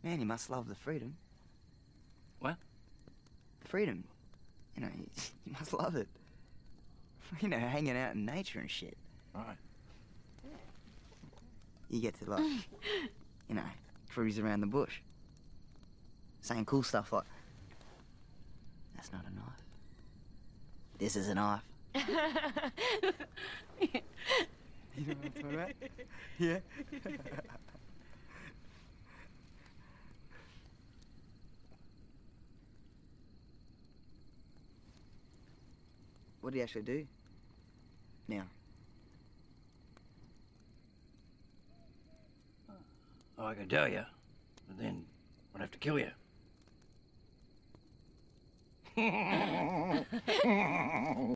Man, you must love the freedom. What? The freedom. You know, you must love it. You know, hanging out in nature and shit. Right. You get to, like, you know, cruise around the bush. Saying cool stuff like, that's not a knife. This is a knife. You know what I'm talking about? Yeah? What do you actually do now? Oh, I can tell you, but then I'd have to kill you.